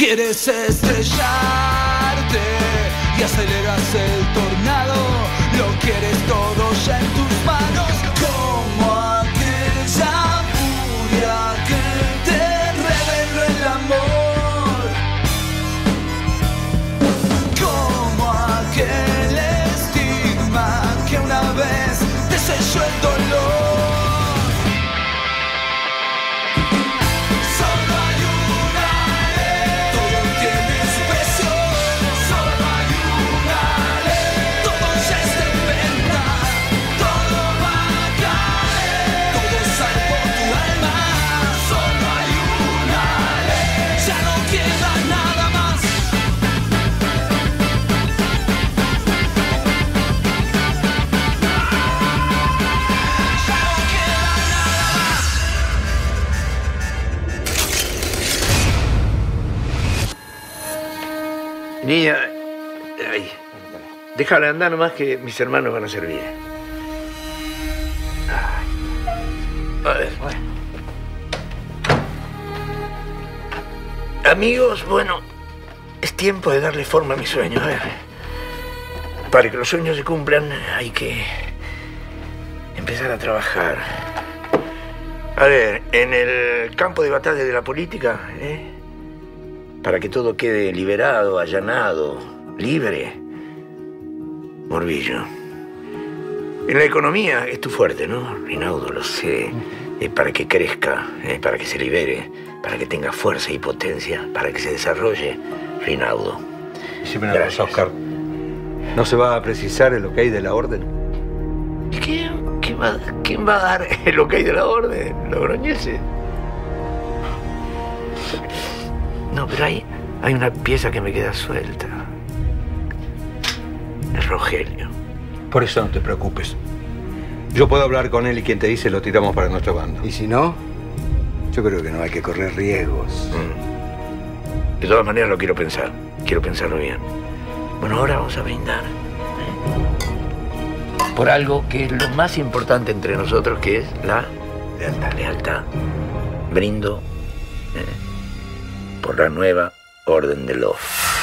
Quieres estrellarte y aceleras el tornado. Lo quieres todo ya en tus manos, como aquella furia que te reveló el amor, como aquel estigma que una vez te selló el dolor. Niña, déjala andar nomás que mis hermanos van a servir. A ver. Amigos, bueno, es tiempo de darle forma a mis sueños. A ver, para que los sueños se cumplan hay que empezar a trabajar. A ver, en el campo de batalla de la política, para que todo quede liberado, allanado, libre. Morbillo. En la economía es tu fuerte, ¿no? Rinaudo, lo sé. Para que crezca, para que se libere, para que tenga fuerza y potencia, para que se desarrolle, Rinaudo. Decime una cosa, Oscar. ¿No se va a precisar el ok de la orden? ¿Quién va a dar el ok de la orden? ¿Los groñeses? No, pero hay una pieza que me queda suelta. Es Rogelio. Por eso no te preocupes. Yo puedo hablar con él y quien te dice lo tiramos para nuestro bando. ¿Y si no? Yo creo que no hay que correr riesgos. De todas maneras lo quiero pensar. Quiero pensarlo bien. Bueno, ahora vamos a brindar. Por algo que es lo más importante entre nosotros, que es la lealtad. Brindo por la nueva orden de Love.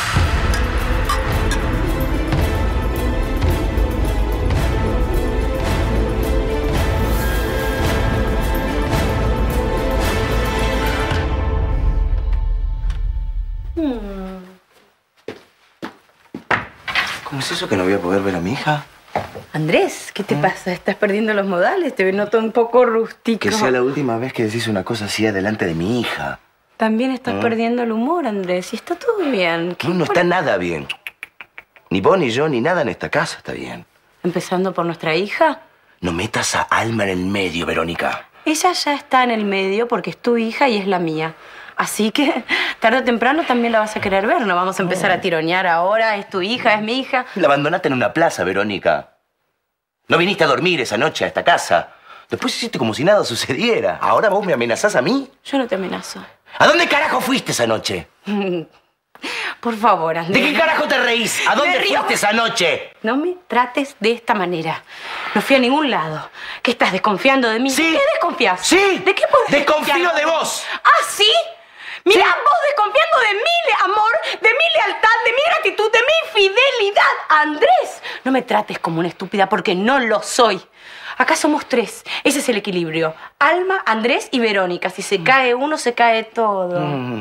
¿Cómo es eso que no voy a poder ver a mi hija? Andrés, ¿qué te pasa? ¿Estás perdiendo los modales? Te noto un poco rústico. Que sea la última vez que decís una cosa así delante de mi hija. También estás perdiendo el humor, Andrés. Y está todo bien. No está nada bien. Ni vos, ni yo, ni nada en esta casa está bien. ¿Empezando por nuestra hija? No metas a Alma en el medio, Verónica. Ella ya está en el medio porque es tu hija y es la mía. Así que tarde o temprano también la vas a querer ver. No vamos a empezar a tironear ahora. Es tu hija, es mi hija. La abandonaste en una plaza, Verónica. No viniste a dormir esa noche a esta casa. Después hiciste como si nada sucediera. ¿Ahora vos me amenazás a mí? Yo no te amenazo. ¿A dónde carajo fuiste esa noche? Por favor, Andrés. ¿De qué carajo te reís? ¿A dónde fuiste esa noche? No me trates de esta manera. No fui a ningún lado. ¿Qué estás desconfiando de mí? Sí. ¿De qué desconfías? Sí. ¿De qué puedes desconfío desconfiar? de vos. ¿Ah, sí? Mirá, vos desconfiando de mi amor, de mi lealtad, de mi gratitud, de mi fidelidad. Andrés, no me trates como una estúpida porque no lo soy. Acá somos tres. Ese es el equilibrio. Alma, Andrés y Verónica. Si se cae uno, se cae todo.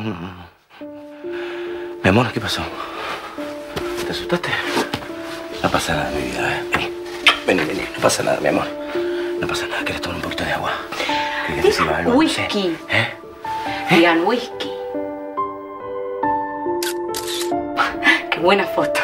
Mi amor, ¿qué pasó? ¿Te asustaste? No pasa nada, mi vida, Vení. No pasa nada, mi amor. No pasa nada. ¿Querés tomar un poquito de agua? ¿Querés que te sirva algo? Whisky. Digan whisky. Qué buena foto.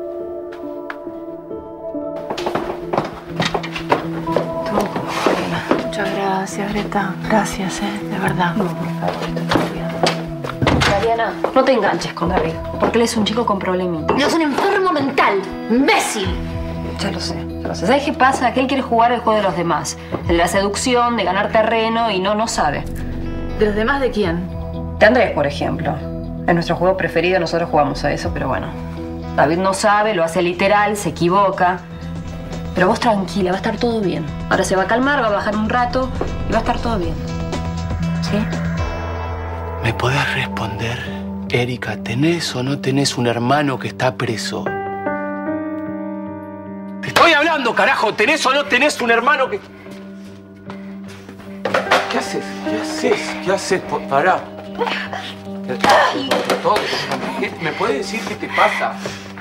Muchas gracias, Greta. Gracias, de verdad. No, por favor, esto está bien. Mariana, no te enganches con David, porque él es un chico con problemitas. ¡Es un enfermo mental! ¡Imbécil! Ya lo sé. ¿Sabes qué pasa? Que él quiere jugar el juego de los demás. El de la seducción, de ganar terreno, y no sabe. ¿De los demás de quién? De Andrés, por ejemplo. Es nuestro juego preferido, nosotros jugamos a eso, pero bueno. David no sabe, lo hace literal, se equivoca. Pero vos tranquila, va a estar todo bien. Ahora se va a calmar, va a bajar un rato y va a estar todo bien. ¿Sí? ¿Me podés responder Erika, ¿tenés o no tenés un hermano que está preso? Te estoy hablando, carajo. ¿Tenés o no tenés un hermano que... ¿Qué haces? ¿Qué haces? ¿Qué haces? Pará. ¿Me puedes decir qué te pasa?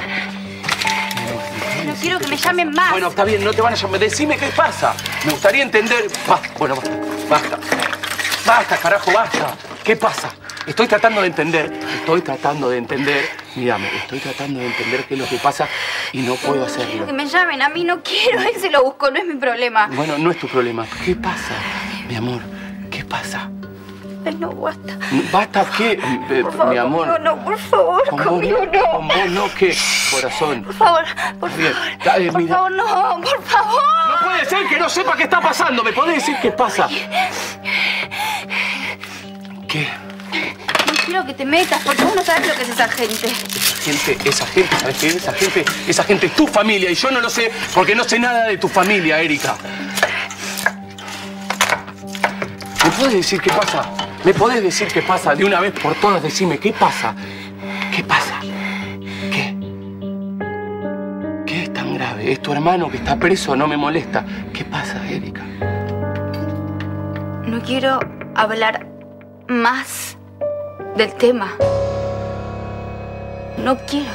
No quiero que me llamen más. Bueno, está bien, no te van a llamar. Decime qué pasa. Me gustaría entender... Bueno, basta. Basta, carajo, basta. ¿Qué pasa? Estoy tratando de entender. Mírame, estoy tratando de entender qué es lo que pasa y no puedo hacerlo. Quiero que me llamen. A mí no quiero. Él se lo buscó, no es mi problema. Bueno, no es tu problema. ¿Qué pasa, mi amor? ¿Qué pasa? Ay, no, basta. ¿Basta qué, Por favor, mi amor? conmigo no, por favor. Conmigo no. ¿Con vos no qué, corazón? Por favor, por Bien. favor. Por Mira. favor, no, por favor. No puede ser que no sepa qué está pasando. ¿Me podés decir qué pasa? ¿Qué? No quiero que te metas porque vos no sabes lo que es esa gente. Esa gente, ¿sabes qué? Esa gente es tu familia y yo no lo sé porque no sé nada de tu familia, Erika. ¿Me podés decir qué pasa? ¿Me podés decir qué pasa? De una vez por todas, decime, ¿qué pasa? ¿Qué pasa? ¿Qué? ¿Qué es tan grave? ¿Es tu hermano que está preso? No me molesta. ¿Qué pasa, Erika? No quiero hablar más del tema. No quiero.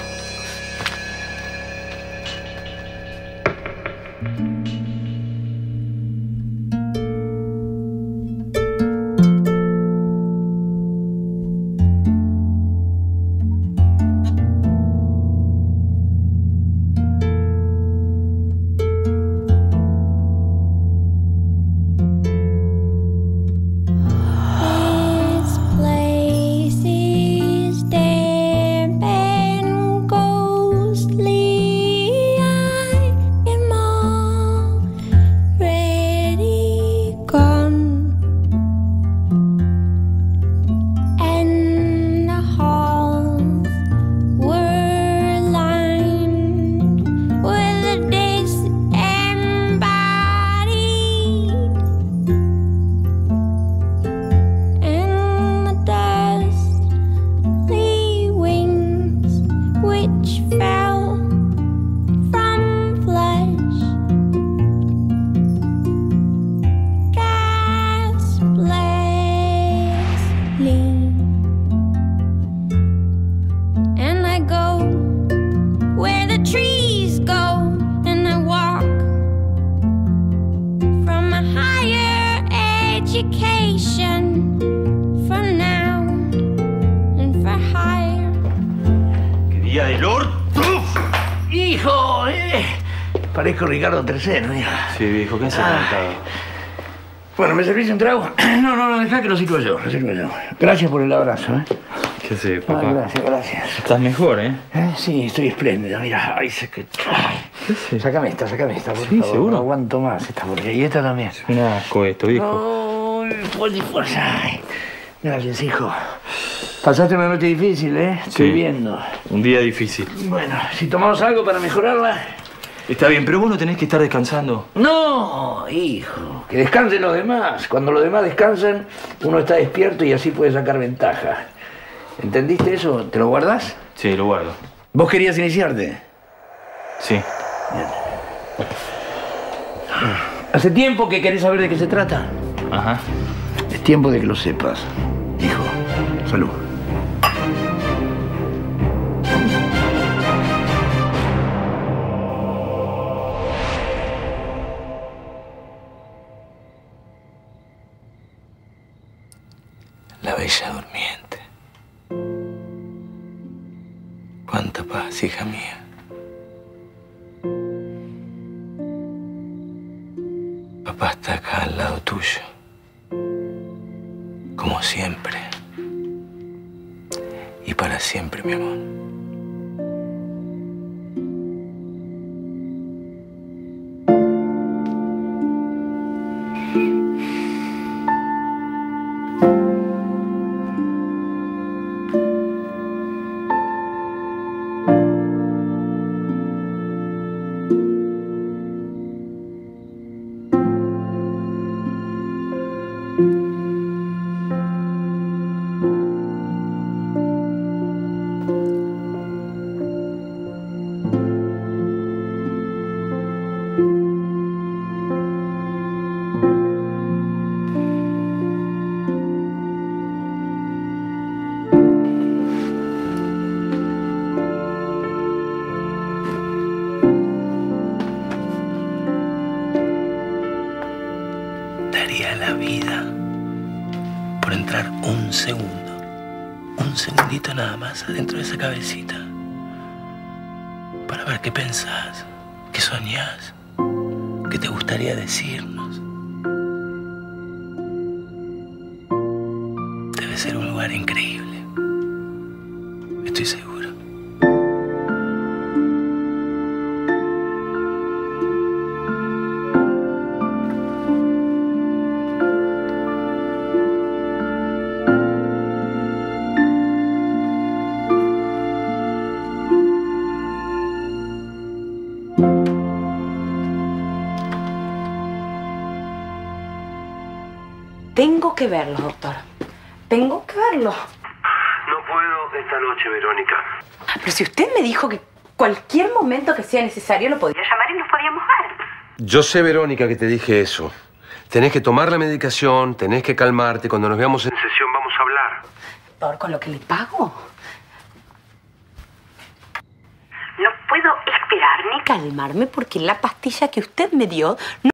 ¡Hijo! Parezco Ricardo III, ¿no? Sí, viejo, ¿qué haces sentado? Bueno, ¿me servís un trago? No, dejá que lo sirvo yo, Gracias por el abrazo, ¿eh? ¿Qué haces, papá? Gracias. Estás mejor, ¿eh? Sí, estoy espléndido, mira. Ay, sé que... ¿Qué haces? Sácame esta, por favor. ¿seguro? No aguanto más esta porquería. Y esta también. Es un asco esto, viejo. Ay, fuerza. Gracias, hijo. Pasaste una noche difícil, ¿eh? Estoy viendo. Un día difícil. Bueno, si tomamos algo para mejorarla... Está bien, pero vos no tenés que estar descansando. No, hijo. Que descansen los demás. Cuando los demás descansan, uno está despierto y así puede sacar ventaja. ¿Entendiste eso? ¿Te lo guardás? Sí, lo guardo. ¿Vos querías iniciarte? Sí. Bien. ¿Hace tiempo que querés saber de qué se trata? Ajá. Es tiempo de que lo sepas, hijo. Salud. La bella durmiente. Cuánta paz, hija mía. Papá está acá al lado tuyo. Como siempre. Y para siempre, mi amor. vida por entrar un segundito nada más adentro de esa cabecita, para ver qué pensás, qué soñás, qué te gustaría decirnos. Debe ser un lugar increíble. Estoy seguro. Tengo que verlo, doctor. Tengo que verlo. No puedo esta noche, Verónica. Pero si usted me dijo que cualquier momento que sea necesario lo podía llamar y nos podíamos ver. Yo sé, Verónica, que te dije eso. Tenés que tomar la medicación, tenés que calmarte. Cuando nos veamos en sesión vamos a hablar. Doctor, ¿con lo que le pago? No puedo esperar ni calmarme porque la pastilla que usted me dio no